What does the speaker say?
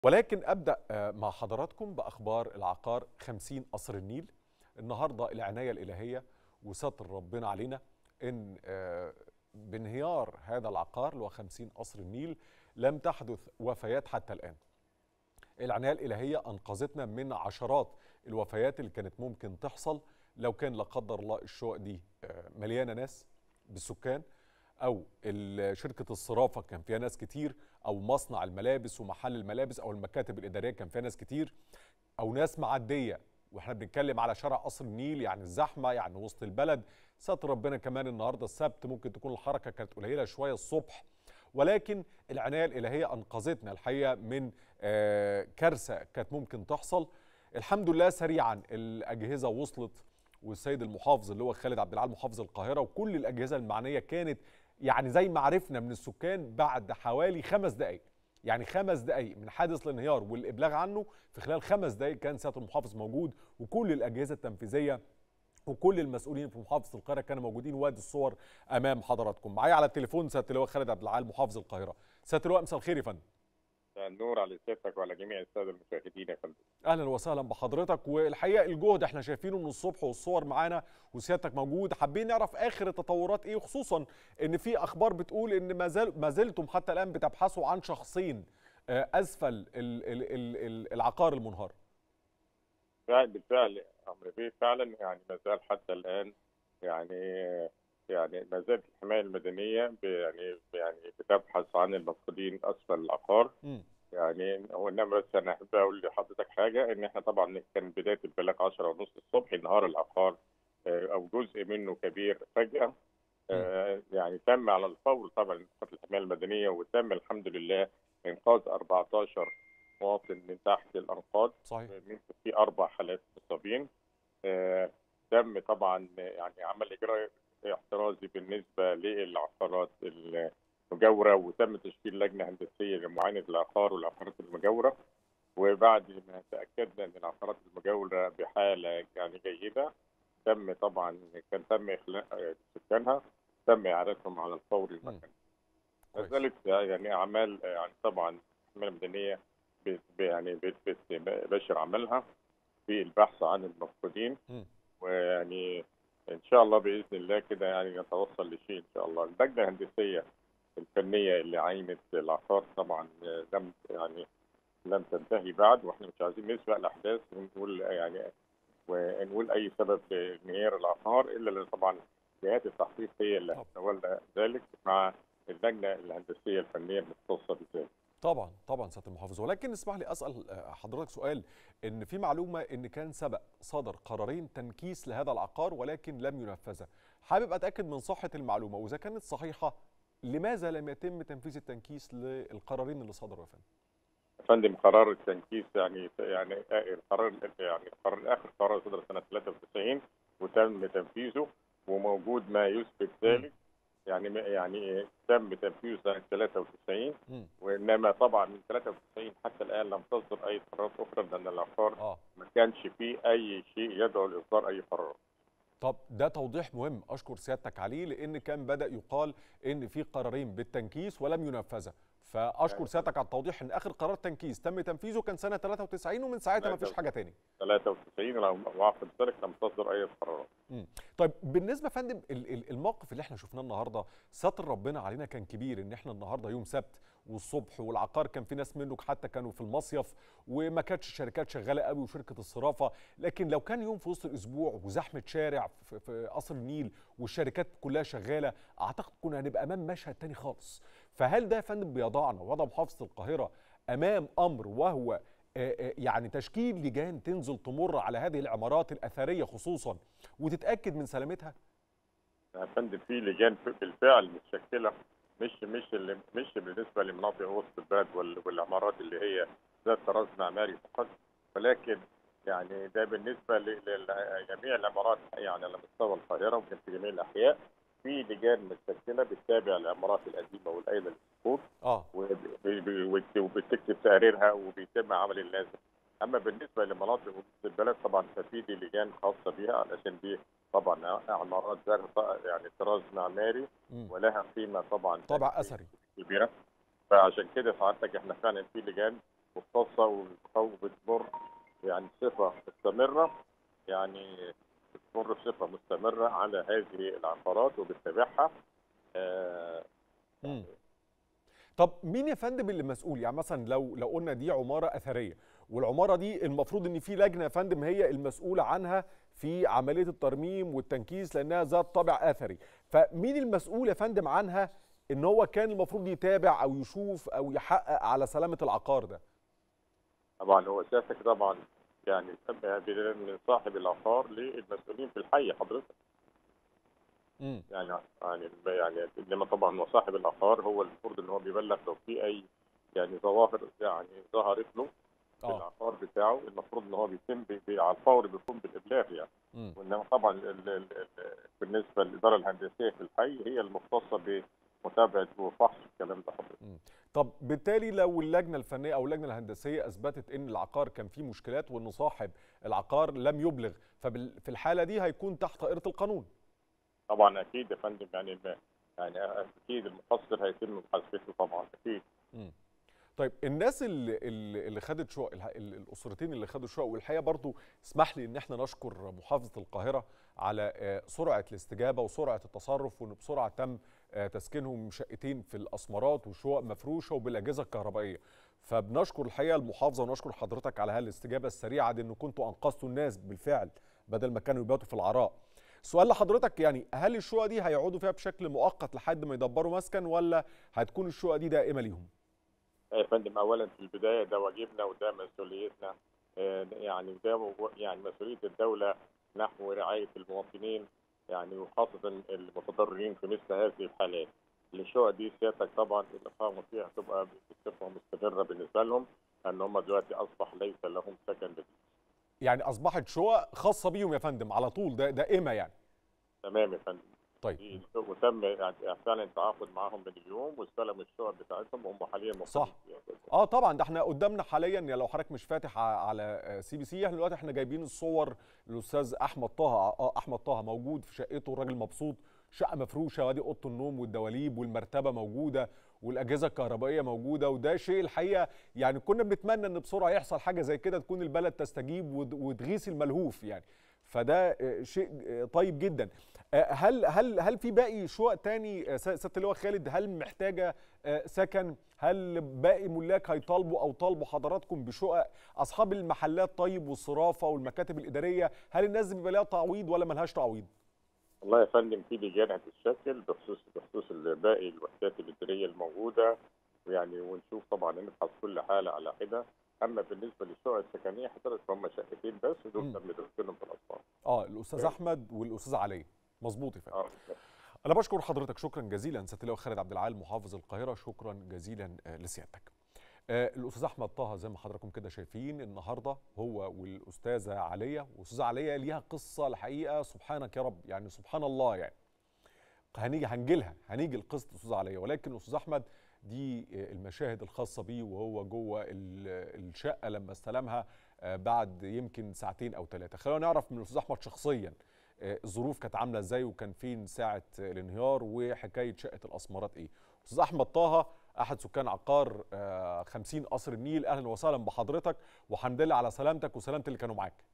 ولكن أبدأ مع حضراتكم بأخبار العقار 50 قصر النيل. النهاردة العناية الإلهية وستر ربنا علينا إن بانهيار هذا العقار اللي هو 50 قصر النيل لم تحدث وفيات حتى الآن. العناية الإلهية أنقذتنا من عشرات الوفيات اللي كانت ممكن تحصل لو كان لا قدر الله الشقق دي مليانة ناس بالسكان، أو شركة الصرافة كان فيها ناس كتير، أو مصنع الملابس ومحل الملابس أو المكاتب الإدارية كان فيها ناس كتير، أو ناس معدية. واحنا بنتكلم على شارع قصر النيل، يعني الزحمة، يعني وسط البلد. ستر ربنا كمان النهاردة السبت ممكن تكون الحركة كانت قليلة شوية الصبح، ولكن العناية الإلهية أنقذتنا الحقيقة من كارثة كانت ممكن تحصل. الحمد لله سريعا الأجهزة وصلت، والسيد المحافظ اللي هو خالد عبد العال محافظ القاهرة وكل الأجهزة المعنية كانت يعني زي ما عرفنا من السكان بعد حوالي 5 دقائق، يعني 5 دقائق من حادث الانهيار والإبلاغ عنه، في خلال 5 دقائق كان سيادة المحافظ موجود وكل الأجهزة التنفيذية وكل المسؤولين في محافظة القاهرة كانوا موجودين، وادي الصور أمام حضراتكم. معايا على التليفون سيادة اللواء خالد عبد العال محافظ القاهرة. سيادة اللواء مساء الخير يا فندم. النور على سيادتك وعلى جميع الساده المشاهدين يا فندم. اهلا وسهلا بحضرتك، والحقيقه الجهد احنا شايفينه من الصبح والصور معانا وسيادتك موجود. حابين نعرف اخر التطورات ايه، خصوصا ان في اخبار بتقول ان ما زلتم حتى الان بتبحثوا عن شخصين اسفل العقار المنهار. بالفعل امر به فعلا، يعني ما زال حتى الان يعني ما زالت الحمايه المدنيه يعني بتبحث عن المفقودين اسفل العقار. يعني هو انما بس انا احب اقول لحضرتك حاجه، ان احنا طبعا كان بدايه البلاغ 10:30 الصبح انهار العقار او جزء منه كبير فجاه. يعني تم على الفور طبعا قوات الحمايه المدنيه، وتم الحمد لله انقاذ 14 مواطن من تحت الانقاض. صحيح. من في 4 حالات مصابين. تم طبعا يعني عمل اجراء احترازي بالنسبه للعقارات المجاوره، وتم تشكيل لجنه هندسيه لمعاينه العقار والعقارات المجاوره. وبعد ما تاكدنا ان العقارات المجاوره بحاله يعني جيده، تم طبعا تم اخلاء سكانها، تم اعادتهم على الفور المكان. ما زالت يعني اعمال يعني طبعا الحمايه المدنيه يعني بتبشر عملها في البحث عن المفقودين. ويعني ان شاء الله باذن الله كده يعني نتوصل لشيء ان شاء الله. اللجنه الهندسيه الفنيه اللي عينت العقار طبعا لم تنتهي بعد، واحنا مش عايزين نسبق الاحداث ونقول اي سبب لانهيار العقار، الا لان طبعا جهات التحقيق هي اللي هتتولى ذلك مع اللجنه الهندسيه الفنيه المختصه بذلك. طبعا سياده المحافظ، ولكن اسمح لي اسال حضرتك سؤال. ان في معلومه ان كان صدر قرارين تنكيس لهذا العقار ولكن لم ينفذا. حابب اتاكد من صحه المعلومه، واذا كانت صحيحه لماذا لم يتم تنفيذ التنكيس للقرارين اللي صدروا يا فندم؟ يا فندم قرار التنكيس القرار اخر قرار صدر سنه 93 وتم تنفيذه، وموجود ما يثبت ذلك. يعني تم تنفيذه سنه 93، وانما طبعا من 93 حتى الان لم تصدر اي قرارات اخرى، لان العقار ما كانش فيه اي شيء يدعو لاصدار اي قرارات. طب ده توضيح مهم اشكر سيادتك عليه، لان كان بدأ يقال ان في قرارين بالتنكيس ولم ينفذا، فاشكر سيادتك على التوضيح ان اخر قرار تنكيس تم تنفيذه كان سنه 93 ومن ساعتها ما فيش حاجه تاني. 93 وعقد ذلك لم تصدر اي قرارات. طيب بالنسبه يا فندم الموقف اللي احنا شفناه النهارده، ستر ربنا علينا كان كبير، ان احنا النهارده يوم سبت والصبح والعقار كان في ناس منه حتى كانوا في المصيف، وما كانتش الشركات شغاله قوي وشركه الصرافه. لكن لو كان يوم في وسط الاسبوع وزحمه شارع في قصر النيل والشركات كلها شغاله، اعتقد كنا هنبقى امام مشهد تاني خالص. فهل ده يا فندم بيضعنا وضع محافظه القاهره امام امر، وهو يعني تشكيل لجان تنزل تمر على هذه العمارات الاثريه خصوصا وتتاكد من سلامتها؟ يا فندم في لجان بالفعل متشكله، مش بالنسبه لمناطق وسط البلد والعمارات اللي هي ذات طراز معماري فقط، ولكن يعني ده بالنسبه لجميع العمارات يعني على مستوى القاهره وفي جميع الاحياء. في لجان متشكله بتتابع العمارات القديمه والقايله للسقوط وبتكتب تقاريرها وبيتم عمل اللازم. اما بالنسبه لمناطق وسط البلد طبعا ففي دي لجان خاصه بها، علشان دي طبعا عمارات ذات يعني طراز معماري ولها قيمه طبعا طابع اثري كبيره. فعشان كده سعادتك احنا فعلا في لجان مختصه وبتمر يعني بصفه مستمره، يعني بتمر بصفه مستمره على هذه العقارات وبتتابعها. مم. طب مين يا فندم اللي مسؤول؟ يعني مثلا لو قلنا دي عماره اثريه، والعماره دي المفروض ان في لجنه يا فندم هي المسؤوله عنها في عمليه الترميم والتنكيس لانها ذات طابع اثري، فمين المسؤول يا فندم عنها ان هو كان المفروض يتابع او يشوف او يحقق على سلامه العقار ده؟ طبعا هو سيادتك طبعا يعني من صاحب العقار للمسؤولين في الحي حضرتك. امم يعني انما طبعا هو صاحب العقار هو المفروض ان هو بيبلغ لو في اي يعني ظواهر يعني ظهرت له في اه العقار بتاعه، المفروض ان هو بيتم على الفور بيكون بالابلاغ يعني. امم وانما طبعا بالنسبه للاداره الهندسيه في الحي هي المختصه بمتابعه وفحص الكلام ده حضرتك. طب بالتالي لو اللجنه الفنيه او اللجنه الهندسيه اثبتت ان العقار كان فيه مشكلات وان صاحب العقار لم يبلغ، ففي الحاله دي هيكون تحت دائره القانون. طبعا اكيد يا فندم، يعني اكيد المقصر هيتم محاسبته طبعا اكيد. مم. طيب الناس اللي خدت شقق، الاسرتين اللي خدوا شقق، والحقيقه برضو اسمح لي ان احنا نشكر محافظه القاهره على سرعه الاستجابه وسرعه التصرف، وان بسرعه تم تسكينهم شقتين في الاسمرات وشقق مفروشه وبالاجهزه الكهربائيه. فبنشكر الحقيقه المحافظه ونشكر حضرتك على هالاستجابه السريعه دي، ان كنتوا انقذتوا الناس بالفعل بدل ما كانوا يباتوا في العراء. سؤال لحضرتك، يعني هل الشقق دي هيقعدوا فيها بشكل مؤقت لحد ما يدبروا مسكن، ولا هتكون الشقق دي دائمه ليهم؟ يا فندم اولا في البدايه ده واجبنا وده مسؤوليتنا، يعني ده يعني مسؤوليه الدوله نحو رعايه المواطنين، يعني وخاصه المتضررين في مثل هذه الحالات. الشقق دي سيادتك طبعا الاقامه فيها هتبقى بصفه مستمره بالنسبه لهم، ان هم دلوقتي اصبح ليس لهم سكن بديل. يعني اصبحت شقق خاصه بيهم يا فندم على طول، ده دائمه يعني؟ تمام يا فندم. طيب وتم يعني فعلا التعاقد معاهم من اليوم واستلموا الشقق بتاعتهم وهم حاليا صح. مقيمين فيها. طبعا ده احنا قدامنا حاليا، يعني لو حضرتك مش فاتح على CBC، احنا دلوقتي احنا جايبين الصور الاستاذ احمد طه. احمد طه موجود في شقته، الراجل مبسوط، شقه مفروشه وادي اوضه النوم والدواليب والمرتبه موجوده والاجهزه الكهربائيه موجوده، وده شيء الحقيقه يعني كنا بنتمنى ان بسرعه يحصل حاجه زي كده، تكون البلد تستجيب وتغيث الملهوف يعني. فده شيء طيب جدا. هل في باقي شقق تاني سياده اللواء خالد؟ هل محتاجه سكن؟ هل باقي ملاك هيطالبوا او طالبوا حضراتكم بشقق؟ اصحاب المحلات طيب والصرافه والمكاتب الاداريه، هل الناس دي بيبقى لها تعويض ولا ملهاش تعويض؟ والله يا فندم في لجان هتتشكل بخصوص باقي الوحدات الاداريه الموجوده، ويعني ونشوف طبعا نبحث كل حاله على حده. اما بالنسبه للشقق السكنيه حضرتك هم شقتين بس دول تم تسكينهم في الاسوار. الاستاذ احمد والاستاذ علي، مظبوط يا فندم. آه. انا بشكر حضرتك شكرا جزيلا سياده اللواء خالد عبد العال محافظ القاهره، شكرا جزيلا لسيادتك. الاستاذ احمد طه زي ما حضراتكم كده شايفين النهارده هو والاستاذه عليا، والاستاذه عليا ليها قصه الحقيقه سبحانك يا رب، يعني سبحان الله يعني. هنيجي لقصه الاستاذه عليا، ولكن الاستاذ احمد دي المشاهد الخاصه بيه وهو جوه الشقه لما استلمها بعد يمكن ساعتين او 3. خلونا نعرف من الاستاذ احمد شخصيا الظروف كانت عامله ازاي، وكان فين ساعه الانهيار، وحكايه شقه الاسمرات ايه. استاذ احمد طه احد سكان عقار 50 قصر النيل، اهلا وسهلا بحضرتك، وحمد لله على سلامتك وسلامه اللي كانوا معاك.